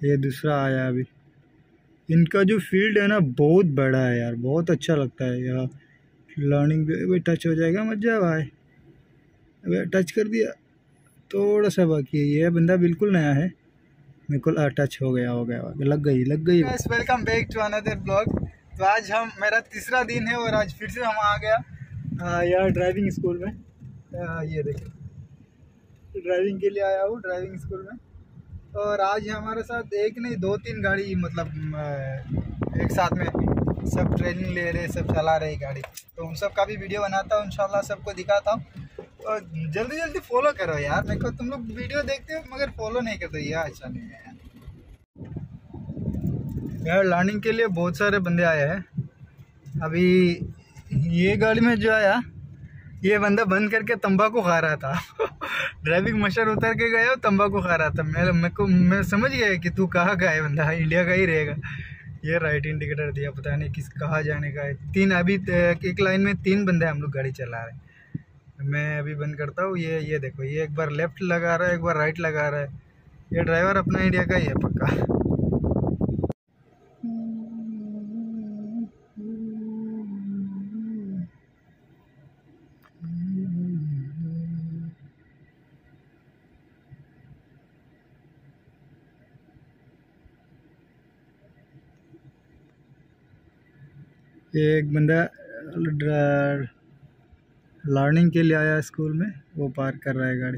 ये दूसरा आया अभी। इनका जो फील्ड है ना बहुत बड़ा है यार, बहुत अच्छा लगता है यार। लर्निंग भी टच हो जाएगा, मत जा भाई। अबे टच कर दिया, थोड़ा सा बाकी है। ये बंदा बिल्कुल नया है, बिल्कुल टच हो गया, लग गई। Welcome back to another blog. तो आज मेरा तीसरा दिन है और आज फिर से हम आ गया यार ड्राइविंग स्कूल में। ये देखो ड्राइविंग के लिए आया हूँ ड्राइविंग स्कूल में। और आज हमारे साथ एक नहीं दो तीन गाड़ी, मतलब एक साथ में सब ट्रेनिंग ले रहे, सब चला रहे गाड़ी। तो उन सब का भी वीडियो बनाता हूँ इंशाल्लाह, सबको दिखाता हूँ। और जल्दी जल्दी फॉलो करो यार, मेरे को तुम लोग वीडियो देखते हो मगर फॉलो नहीं करते यार, अच्छा नहीं है यार। लर्निंग के लिए बहुत सारे बंदे आए हैं। अभी ये गाड़ी में जो आया, ये बंदा बंद करके तंबाकू खा रहा था ड्राइविंग मास्टर उतर के गया और तंबाकू खा रहा था। मैं समझ गया कि तू कहाँ का है बंदा, इंडिया का ही रहेगा। ये राइट इंडिकेटर दिया, पता नहीं किस कहाँ जाने का है। तीन अभी एक लाइन में तीन बंदे हम लोग गाड़ी चला रहे हैं। मैं अभी बंद करता हूँ। ये देखो, ये एक बार लेफ्ट लगा रहा है, एक बार राइट लगा रहा है। ये ड्राइवर अपना इंडिया का ही है पक्का। एक बंदा लर्निंग के लिए आया स्कूल में, वो पार्क कर रहा है गाड़ी।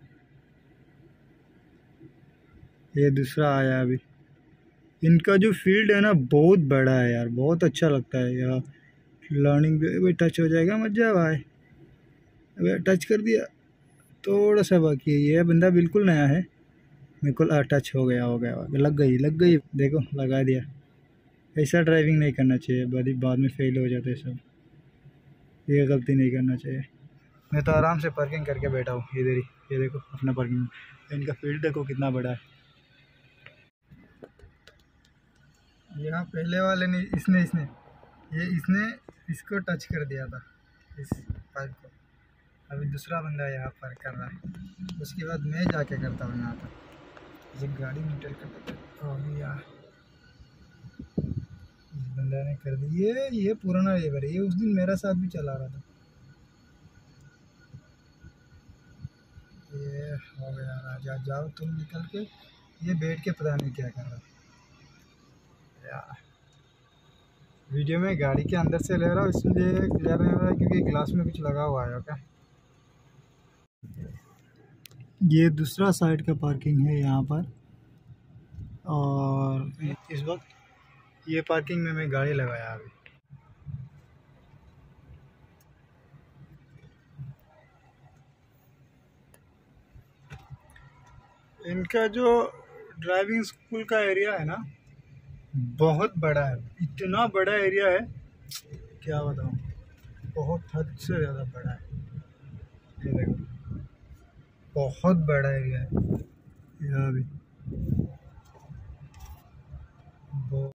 ये दूसरा आया अभी। इनका जो फील्ड है ना बहुत बड़ा है यार, बहुत अच्छा लगता है यार। लर्निंग भी टच हो जाएगा, मत जा भाई। अबे टच कर दिया, थोड़ा सा बाकी है। ये बंदा बिल्कुल नया है, बिल्कुल टच हो गया, लग गई। देखो लगा दिया। ऐसा ड्राइविंग नहीं करना चाहिए, बाद में फेल हो जाते सब। ये गलती नहीं करना चाहिए। मैं तो आराम से पार्किंग करके बैठा हूँ इधर ही। ये देखो अपना पार्किंग, इनका फील्ड देखो कितना बड़ा है। यहाँ पहले वाले ने इसने इसको टच कर दिया था, इस पाइप को। अभी दूसरा बंदा यहाँ पर कर रहा है, उसके बाद मैं जाके करता हूँ यहाँ पर। जब गाड़ी मीटर कर यार इस बंदा ने कर दी। ये पुराना ड्राइवर है, ये उस दिन मेरा साथ भी चला रहा था। ये हो गया राजा, जाओ तुम निकल के। ये बैठ के पता नहीं क्या कर रहा यार। वीडियो में गाड़ी के अंदर से ले रहा हूँ, इसलिए क्लियर नहीं हो रहा है क्योंकि ग्लास में कुछ लगा हुआ है। ओके, ये दूसरा साइड का पार्किंग है यहाँ पर। और इस वक्त ये पार्किंग में मैं गाड़ी लगाया अभी। इनका जो ड्राइविंग स्कूल का एरिया है ना बहुत बड़ा है, इतना बड़ा एरिया है क्या बताऊँ, बहुत हद से ज़्यादा बड़ा है। ये देखो बहुत बड़ा एरिया है यहाँ भी।